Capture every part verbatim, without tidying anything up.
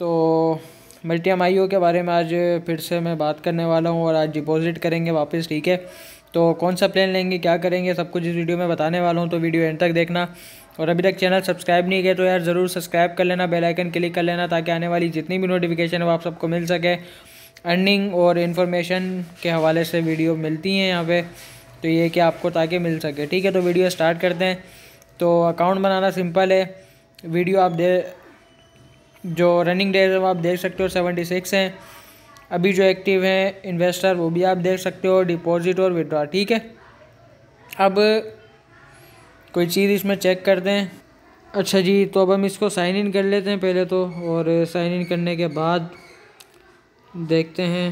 तो मल्टीएम आईओ के बारे में आज फिर से मैं बात करने वाला हूँ और आज डिपॉजिट करेंगे वापस, ठीक है। तो कौन सा प्लान लेंगे, क्या करेंगे, सब कुछ इस वीडियो में बताने वाला हूँ, तो वीडियो एंड तक देखना। और अभी तक चैनल सब्सक्राइब नहीं किया तो यार ज़रूर सब्सक्राइब कर लेना, बेल आइकन क्लिक कर लेना, ताकि आने वाली जितनी भी नोटिफिकेशन है वो आप सबको मिल सके। अर्निंग और इन्फॉर्मेशन के हवाले से वीडियो मिलती हैं यहाँ पे, तो ये कि आपको ताकि मिल सके, ठीक है। तो वीडियो स्टार्ट करते हैं। तो अकाउंट बनाना सिंपल है। वीडियो आप दे जो रनिंग डेज है वो आप देख सकते हो सेवेंटी सिक्स हैं। अभी जो एक्टिव हैं इन्वेस्टर वो भी आप देख सकते हो, डिपॉजिट और विड्रॉ, ठीक है। अब कोई चीज़ इसमें चेक करते हैं। अच्छा जी, तो अब हम इसको साइन इन कर लेते हैं पहले तो, और साइन इन करने के बाद देखते हैं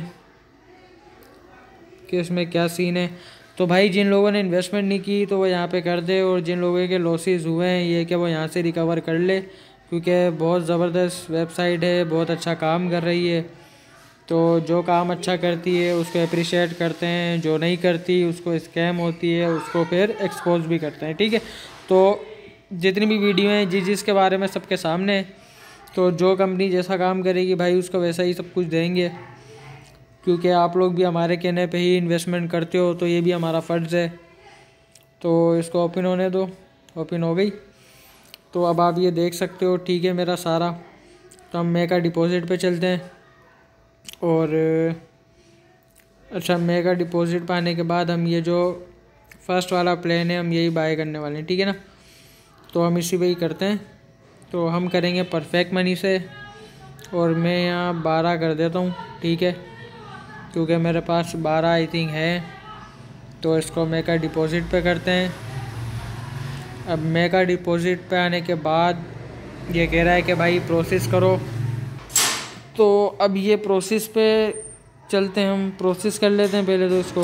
कि इसमें क्या सीन है। तो भाई जिन लोगों ने इन्वेस्टमेंट नहीं की तो वो यहाँ पे कर दे, और जिन लोगों के लॉसेस हुए हैं ये कि वो यहाँ से रिकवर कर ले, क्योंकि बहुत ज़बरदस्त वेबसाइट है, बहुत अच्छा काम कर रही है। तो जो काम अच्छा करती है उसको अप्रिशिएट करते हैं, जो नहीं करती उसको स्कैम होती है उसको फिर एक्सपोज भी करते हैं, ठीक है। तो जितनी भी वीडियो हैं जिस जिसके बारे में सबके सामने है, तो जो कंपनी जैसा काम करेगी भाई उसको वैसा ही सब कुछ देंगे, क्योंकि आप लोग भी हमारे कहने पे ही इन्वेस्टमेंट करते हो, तो ये भी हमारा फ़र्ज़ है। तो इसको ओपन होने दो। ओपन हो गई। तो अब आप ये देख सकते हो, ठीक है मेरा सारा। तो हम मेगा डिपॉजिट पे चलते हैं, और अच्छा मेगा डिपॉजिट पाने के बाद हम ये जो फर्स्ट वाला प्लान है हम यही बाय करने वाले हैं, ठीक है ना। तो हम इसी पे ही करते हैं। तो हम करेंगे परफेक्ट मनी से, और मैं यहाँ बारह कर देता हूँ, ठीक है, क्योंकि मेरे पास बारह आई थिंक है। तो इसको मेगा डिपॉजिट पे करते हैं। अब मेगा डिपॉजिट पे आने के बाद ये कह रहा है कि भाई प्रोसेस करो। तो अब ये प्रोसेस पे चलते हैं, हम प्रोसेस कर लेते हैं पहले तो इसको।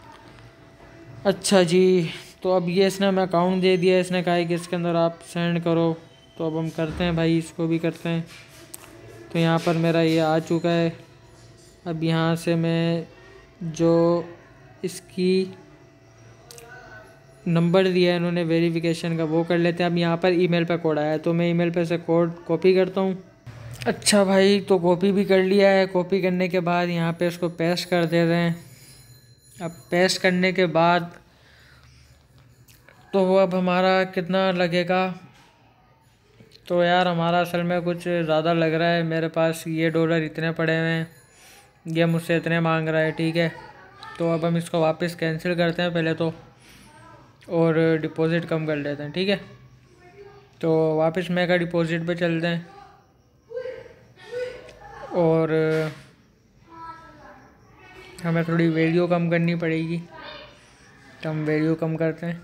अच्छा जी, तो अब ये इसने हमें अकाउंट दे दिया, इसने कहा है कि इसके अंदर आप सेंड करो। तो अब हम करते हैं भाई, इसको भी करते हैं। तो यहाँ पर मेरा ये आ चुका है। अब यहाँ से मैं जो इसकी नंबर दिया है इन्होंने वेरिफिकेशन का वो कर लेते हैं। अब यहाँ पर ईमेल पे कोड आया है, तो मैं ईमेल पे से कोड कॉपी करता हूँ। अच्छा भाई, तो कॉपी भी कर लिया है। कॉपी करने के बाद यहाँ पे इसको पेस्ट कर दे रहे हैं। अब पेस्ट करने के बाद तो अब हमारा कितना लगेगा, तो यार हमारा असल में कुछ ज़्यादा लग रहा है। मेरे पास ये डॉलर इतने पड़े हुए हैं, ये मुझसे इतने मांग रहा है, ठीक है। तो अब हम इसको वापस कैंसिल करते हैं पहले तो, और डिपॉज़िट कम कर लेते हैं, ठीक है। तो वापस मेगा डिपॉज़िट पे चलते हैं, और हमें थोड़ी वैल्यू कम करनी पड़ेगी। तो हम वैल्यू कम करते हैं।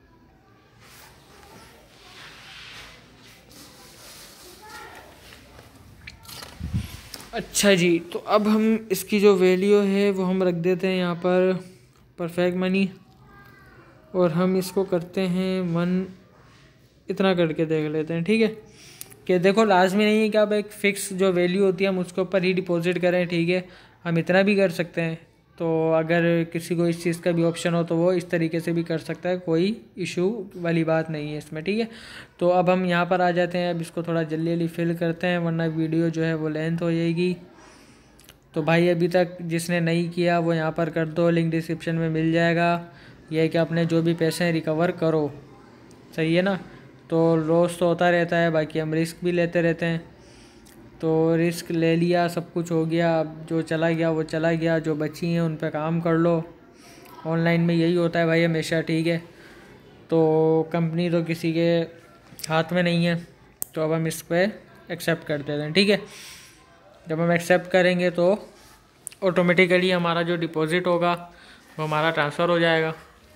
अच्छा जी, तो अब हम इसकी जो वैल्यू है वो हम रख देते हैं यहाँ पर परफेक्ट मनी, और हम इसको करते हैं वन, इतना करके देख लेते हैं, ठीक है। कि देखो लाजमी नहीं है कि आप एक फ़िक्स जो वैल्यू होती है हम उसके ऊपर ही डिपॉजिट करें, ठीक है। हम इतना भी कर सकते हैं। तो अगर किसी को इस चीज़ का भी ऑप्शन हो तो वो इस तरीके से भी कर सकता है, कोई इशू वाली बात नहीं है इसमें, ठीक है। तो अब हम यहाँ पर आ जाते हैं। अब इसको थोड़ा जल्दी जल्दी फिल करते हैं, वरना वीडियो जो है वो लेंथ हो जाएगी। तो भाई अभी तक जिसने नहीं किया वो यहाँ पर कर दो, लिंक डिस्क्रिप्शन में मिल जाएगा। यह है कि अपने जो भी पैसे हैं रिकवर करो, सही है ना। तो लॉस तो होता रहता है, बाकी हम रिस्क भी लेते रहते हैं। तो रिस्क ले लिया, सब कुछ हो गया। अब जो चला गया वो चला गया, जो बची हैं उन पे काम कर लो। ऑनलाइन में यही होता है भाई हमेशा, ठीक है। तो कंपनी तो किसी के हाथ में नहीं है। तो अब हम इस पर एक्सेप्ट कर देते हैं, ठीक है। जब हम एक्सेप्ट करेंगे तो ऑटोमेटिकली हमारा जो डिपॉज़िट होगा वो हमारा ट्रांसफ़र हो जाएगा।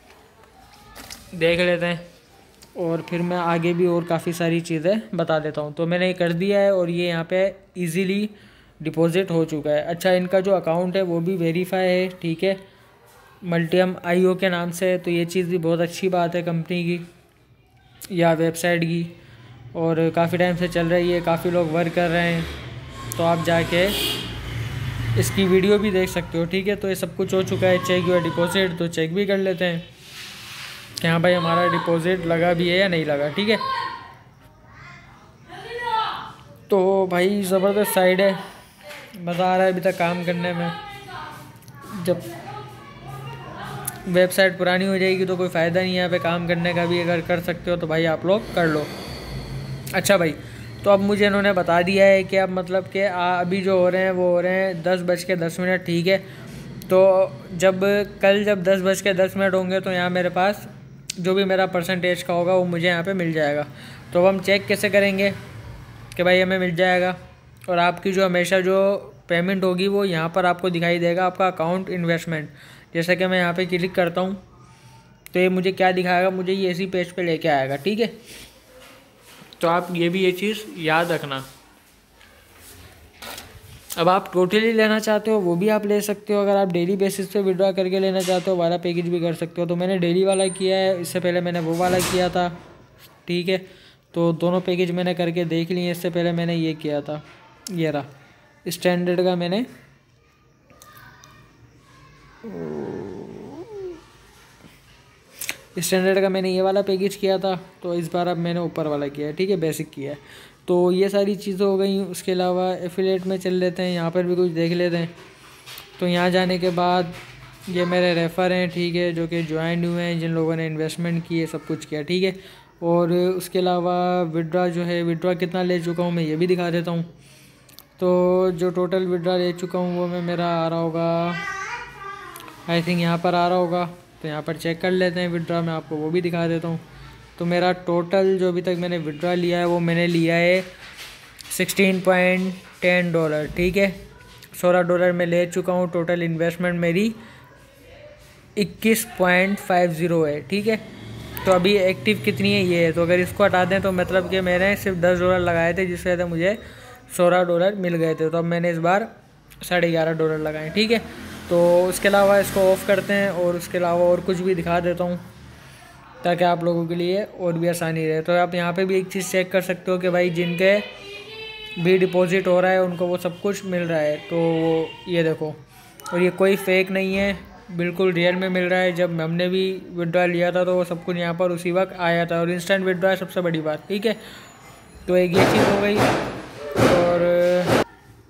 देख लेते हैं, और फिर मैं आगे भी और काफ़ी सारी चीज़ें बता देता हूँ। तो मैंने ये कर दिया है, और ये यहाँ पे इजीली डिपॉजिट हो चुका है। अच्छा, इनका जो अकाउंट है वो भी वेरीफाई है, ठीक है, मल्टीएम आईओ के नाम से। तो ये चीज़ भी बहुत अच्छी बात है कंपनी की या वेबसाइट की, और काफ़ी टाइम से चल रही है, काफ़ी लोग वर्क कर रहे हैं। तो आप जाके इसकी वीडियो भी देख सकते हो, ठीक है। तो ये सब कुछ हो चुका है। चेक योर डिपॉजिट, तो चेक भी कर लेते हैं कि हाँ भाई हमारा डिपॉजिट लगा भी है या नहीं लगा, ठीक है। तो भाई ज़बरदस्त साइड है, मज़ा आ रहा है अभी तक काम करने में। जब वेबसाइट पुरानी हो जाएगी तो कोई फ़ायदा नहीं है यहाँ पे काम करने का भी। अगर कर सकते हो तो भाई आप लोग कर लो। अच्छा भाई, तो अब मुझे इन्होंने बता दिया है कि अब मतलब कि अभी जो हो रहे हैं वो हो रहे हैं दस बज के दस मिनट, ठीक है। तो जब कल जब दस बज के दस मिनट होंगे तो यहाँ मेरे पास जो भी मेरा परसेंटेज का होगा वो मुझे यहाँ पे मिल जाएगा। तो हम चेक कैसे करेंगे कि भाई हमें मिल जाएगा, और आपकी जो हमेशा जो पेमेंट होगी वो यहाँ पर आपको दिखाई देगा, आपका अकाउंट इन्वेस्टमेंट। जैसे कि मैं यहाँ पे क्लिक करता हूँ तो ये मुझे क्या दिखाएगा, मुझे ये इसी पेज पे लेके आएगा, ठीक है। तो आप ये भी ये चीज़ याद रखना। अब आप टोटली लेना चाहते हो वो भी आप ले सकते हो। अगर आप डेली बेसिस पे विड्रॉ करके लेना चाहते हो वाला पैकेज भी कर सकते हो। तो मैंने डेली वाला किया है, इससे पहले मैंने वो वाला किया था, ठीक है। तो दोनों पैकेज मैंने करके देख लिए। इससे पहले मैंने ये किया था, ये रहा स्टैंडर्ड का, मैंने स्टैंडर्ड का मैंने ये वाला पैकेज किया था। तो इस बार अब मैंने ऊपर वाला किया है, ठीक है, बेसिक किया है। तो ये सारी चीज़ें हो गई। उसके अलावा एफिलिएट में चल लेते हैं, यहाँ पर भी कुछ देख लेते हैं। तो यहाँ जाने के बाद ये मेरे रेफ़र हैं, ठीक है, जो कि ज्वाइन हुए हैं, जिन लोगों ने इन्वेस्टमेंट की है, सब कुछ किया, ठीक है। और उसके अलावा विड्रॉ जो है, विड्रॉ कितना ले चुका हूँ मैं ये भी दिखा देता हूँ। तो जो टोटल विड्रॉ ले चुका हूँ वो मैं मेरा आ रहा होगा, आई थिंक यहाँ पर आ रहा होगा। तो यहाँ पर चेक कर लेते हैं विड्रॉ, मैं आपको वो भी दिखा देता हूँ। तो मेरा टोटल जो अभी तक मैंने विड्रॉ लिया है वो मैंने लिया है सिक्सटीन पॉइंट टेन डॉलर, ठीक है। सोलह डॉलर मैं ले चुका हूँ। टोटल इन्वेस्टमेंट मेरी इक्कीस पॉइंट फाइव ज़ीरो है, ठीक है। तो अभी एक्टिव कितनी है ये है। तो अगर इसको हटा दें तो मतलब कि मैंने सिर्फ दस डॉलर लगाए थे, जिससे तो मुझे सोलह डॉलर मिल गए थे। तो अब मैंने इस बार साढ़े ग्यारह डॉलर लगाए, ठीक है। तो उसके अलावा इसको ऑफ़ करते हैं और उसके अलावा और कुछ भी दिखा देता हूँ ताकि आप लोगों के लिए और भी आसानी रहे। तो आप यहाँ पे भी एक चीज़ चेक कर सकते हो कि भाई जिनके भी डिपॉजिट हो रहा है उनको वो सब कुछ मिल रहा है। तो ये देखो, और ये कोई फेक नहीं है, बिल्कुल रियल में मिल रहा है। जब हमने भी विड्रॉ लिया था तो वो सब कुछ यहाँ पर उसी वक्त आया था, और इंस्टेंट विड्रॉ है सबसे बड़ी बात, ठीक है। तो एक ये चीज़ हो गई। और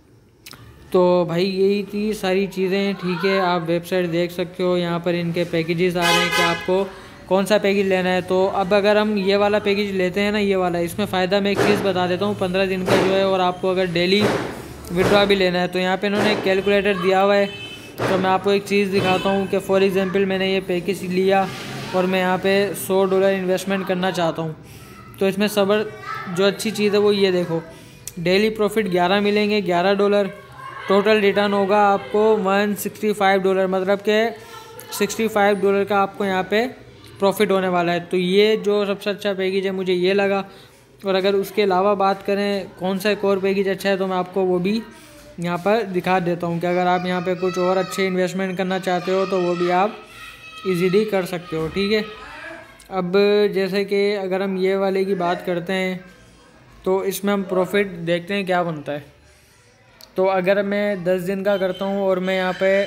तो भाई यही थी सारी चीज़ें, ठीक है। आप वेबसाइट देख सकते हो, यहाँ पर इनके पैकेजेस आ रहे हैं कि आपको कौन सा पैकेज लेना है। तो अब अगर हम ये वाला पैकेज लेते हैं ना, ये वाला, इसमें फ़ायदा मैं एक चीज़ बता देता हूँ, पंद्रह दिन का जो है। और आपको अगर डेली विड्रॉ भी लेना है तो यहाँ पे इन्होंने एक कैलकुलेटर दिया हुआ है। तो मैं आपको एक चीज़ दिखाता हूँ कि फॉर एग्ज़ाम्पल मैंने ये पैकेज लिया और मैं यहाँ पे सौ डॉलर इन्वेस्टमेंट करना चाहता हूँ। तो इसमें सबर जो अच्छी चीज़ है वो ये देखो, डेली प्रॉफिट ग्यारह मिलेंगे, ग्यारह डॉलर। टोटल रिटर्न होगा आपको वन सिक्सटी फाइव डॉलर, मतलब कि सिक्सटी फाइव डॉलर का आपको यहाँ पे प्रॉफिट होने वाला है। तो ये जो सबसे अच्छा पैकेज है मुझे ये लगा। और अगर उसके अलावा बात करें कौन सा एक और पैकेज अच्छा है तो मैं आपको वो भी यहाँ पर दिखा देता हूँ कि अगर आप यहाँ पे कुछ और अच्छे इन्वेस्टमेंट करना चाहते हो तो वो भी आप इजीली कर सकते हो, ठीक है। अब जैसे कि अगर हम ये वाले की बात करते हैं तो इसमें हम प्रॉफिट देखते हैं क्या बनता है। तो अगर मैं दस दिन का करता हूँ और मैं यहाँ पे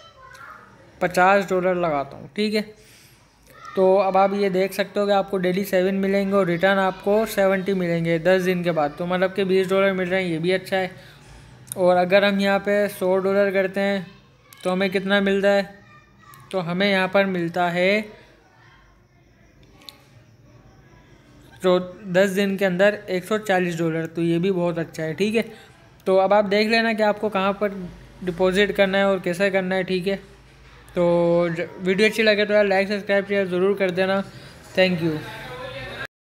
पचास डॉलर लगाता हूँ, ठीक है। तो अब आप ये देख सकते हो कि आपको डेली सेवन मिलेंगे और रिटर्न आपको सेवेंटी मिलेंगे दस दिन के बाद। तो मतलब कि बीस डॉलर मिल रहे हैं, ये भी अच्छा है। और अगर हम यहाँ पे सौ डॉलर करते हैं तो हमें कितना मिलता है, तो हमें यहाँ पर मिलता है तो दस दिन के अंदर एक सौ चालीस डॉलर। तो ये भी बहुत अच्छा है, ठीक है। तो अब आप देख लेना कि आपको कहाँ पर डिपॉजिट करना है और कैसे करना है, ठीक है। तो वीडियो अच्छी लगे तो यार लाइक सब्सक्राइब शेयर ज़रूर कर देना। Thank you.